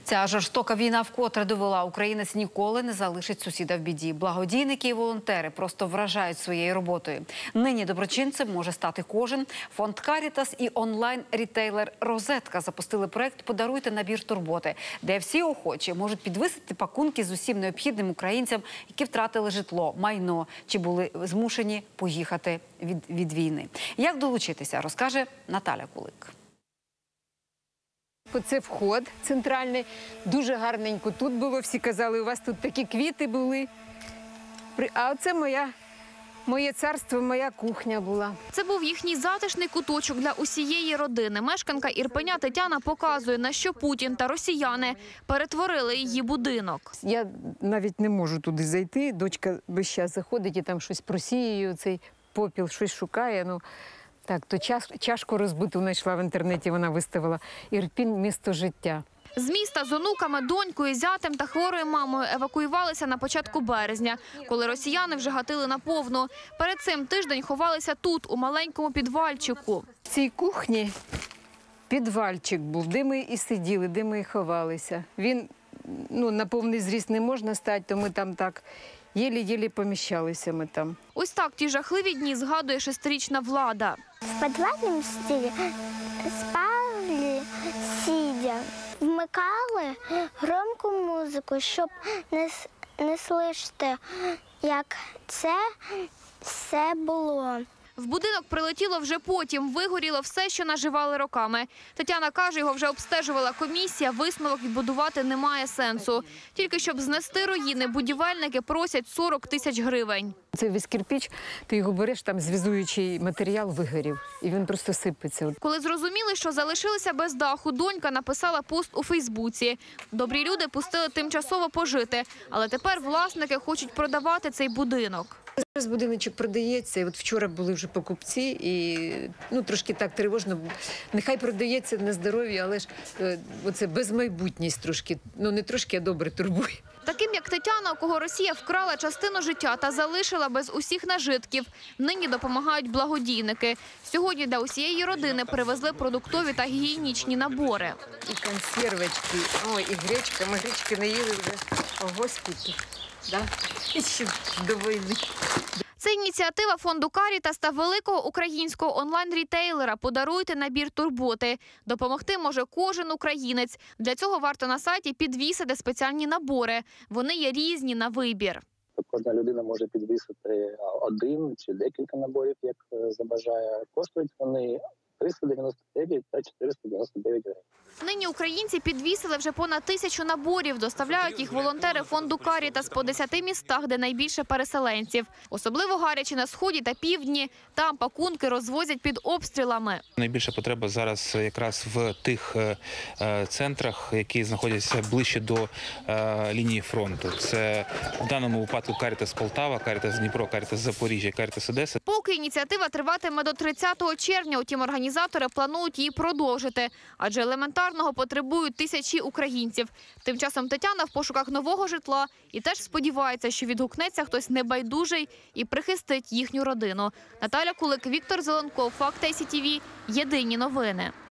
Ця жорстока війна вкотре довела, українець ніколи не залишить сусіда в біді. Благодійники і волонтери просто вражають своєю роботою. Нині доброчинцем може стати кожен. Фонд «Карітас» і онлайн-рітейлер «Розетка» запустили проект «Подаруйте набір турботи», де всі охочі можуть підвисити пакунки з усім необхідним українцям, які втратили житло, майно чи були змушені поїхати від війни. Як долучитися, розкаже Наталя Кулик. Це вход центральний, дуже гарненько тут було, всі казали, у вас тут такі квіти були. А оце моє царство, моя кухня була. Це був їхній затишний куточок для усієї родини. Мешканка Ірпеня Тетяна показує, на що Путін та росіяни перетворили її будинок. Я навіть не можу туди зайти, дочка весь час заходить і там щось просіює, цей попіл, щось шукає. Так, то чашку розбиту знайшла в інтернеті, вона виставила. Ірпінь – місто життя. З міста з онуками, донькою, зятем та хворою мамою евакуювалися на початку березня, коли росіяни вже гатили наповну. Перед цим тиждень ховалися тут, у маленькому підвальчику. В цій кухні підвальчик був, де ми і сиділи, де ми і ховалися. Він, на повний зріст не можна стати, то ми там так єлі-єлі поміщалися ми там. Ось так ті жахливі дні згадує 6-річна Влада. В підвальному стилі спали сидя. Вмикали громку музику, щоб не слышати, як це все було. В будинок прилетіло вже потім, вигоріло все, що наживали роками. Тетяна каже, його вже обстежувала комісія, висновок відбудувати немає сенсу. Тільки щоб знести руїни, будівельники просять 40 тисяч гривень. Це весь кирпич, ти його береш, там зв'язуючий матеріал вигорів, і він просто сипеться. Коли зрозуміли, що залишилися без даху, донька написала пост у Фейсбуці. Добрі люди пустили тимчасово пожити, але тепер власники хочуть продавати цей будинок. Зараз будиночок продається, і от вчора були вже покупці, і трошки так тривожно. Нехай продається на здоров'я, але ж оце безмайбутність трошки, не трошки, а добре турбує. Таким, як Тетяна, у кого Росія вкрала частину життя та залишила без усіх нажитків, нині допомагають благодійники. Сьогодні для усієї родини привезли продуктові та гігієнічні набори. І консервочки, і гречка. Ми гречки не їли вже, господи, і ще до війни. Це ініціатива фонду «Карітас» та великого українського онлайн-рітейлера «Подаруйте набір турботи». Допомогти може кожен українець. Для цього варто на сайті підвісити спеціальні набори. Вони є різні на вибір. Кожна людина може підвісити один чи декілька наборів, як забажає. Коштують вони 399 та 499 гривень. Нині українці підвісили вже понад 1000 наборів. Доставляють їх волонтери фонду «Карітас» по 10 містах, де найбільше переселенців. Особливо гаряче на Сході та Півдні. Там пакунки розвозять під обстрілами. Найбільша потреба зараз якраз в тих центрах, які знаходяться ближче до лінії фронту. Це в даному випадку «Карітас Полтава», «Карітас Дніпро», «Карітас Запоріжжя», «Карітас Одеса». Поки ініціатива триватиме до 30 червня, утім організатори планують її продовжити, адже елементарного потребують тисячі українців. Тим часом Тетяна в пошуках нового житла і теж сподівається, що відгукнеться хтось небайдужий і прихистить їхню родину. Наталя Кулик, Віктор Зеленков, Факти ICTV, Єдині новини.